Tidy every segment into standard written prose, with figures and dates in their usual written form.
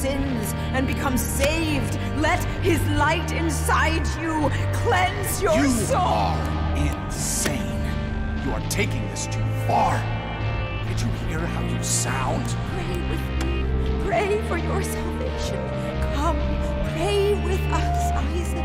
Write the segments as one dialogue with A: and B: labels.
A: sins and become saved. Let his light inside you cleanse your soul.
B: You are insane. You are taking this too far. Did you hear how you sound?
A: Pray with me. Pray for your salvation. Come, pray with us, Isaac.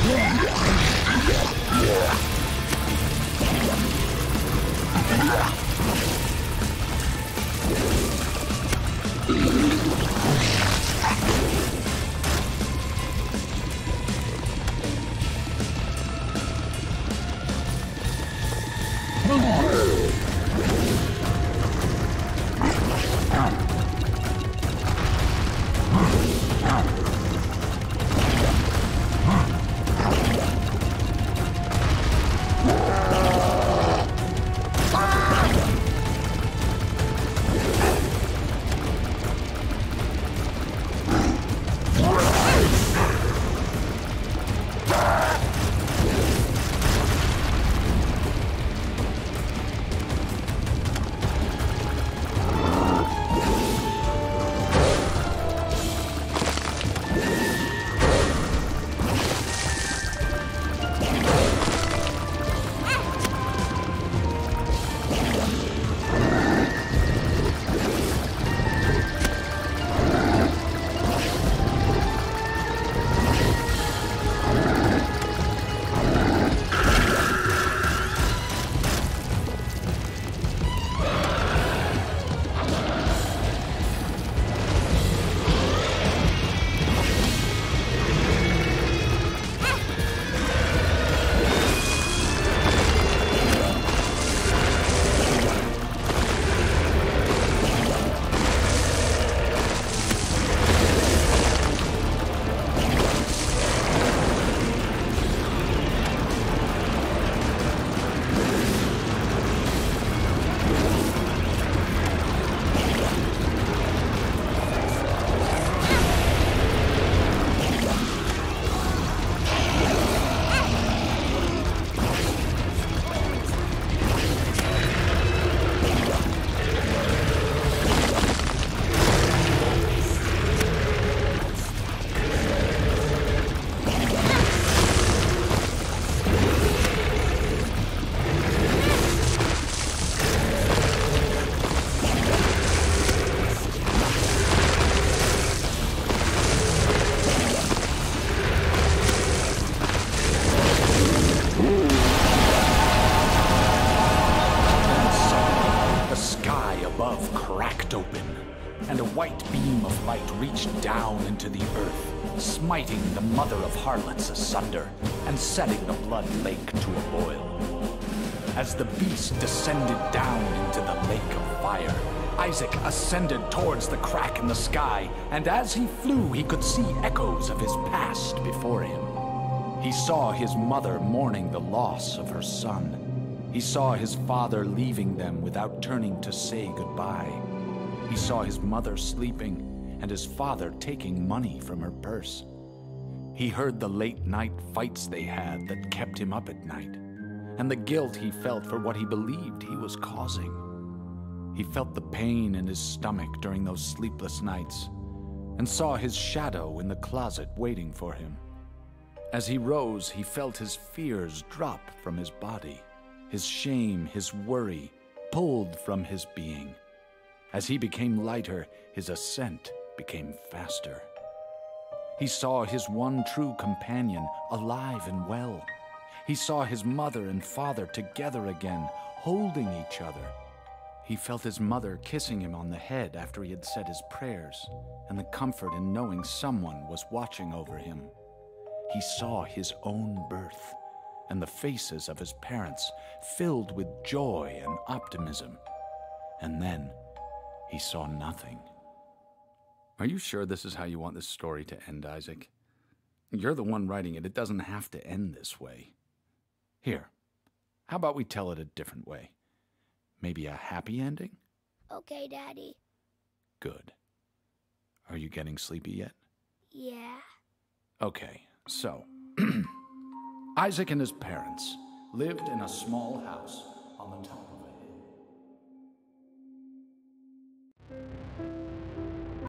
B: reached down into the earth, smiting the mother of harlots asunder, and setting the blood lake to a boil. As the beast descended down into the lake of fire, Isaac ascended towards the crack in the sky, and as he flew, he could see echoes of his past before him. He saw his mother mourning the loss of her son. He saw his father leaving them without turning to say goodbye. He saw his mother sleeping and his father taking money from her purse. He heard the late-night fights they had that kept him up at night, and the guilt he felt for what he believed he was causing. He felt the pain in his stomach during those sleepless nights, and saw his shadow in the closet waiting for him. As he rose, he felt his fears drop from his body, his shame, his worry pulled from his being. As he became lighter, his ascent became faster. He saw his one true companion alive and well. He saw his mother and father together again, holding each other. He felt his mother kissing him on the head after he had said his prayers, and the comfort in knowing someone was watching over him. He saw his own birth, and the faces of his parents filled with joy and optimism. And then he saw nothing. Are you sure this is how you want this story to end, Isaac? You're the one writing it. It doesn't have to end this way. Here, how about we tell it a different way? Maybe a happy ending?
C: Okay, Daddy.
B: Good. Are you getting sleepy yet?
C: Yeah.
B: Okay, so Isaac and his parents lived in a small house on the top of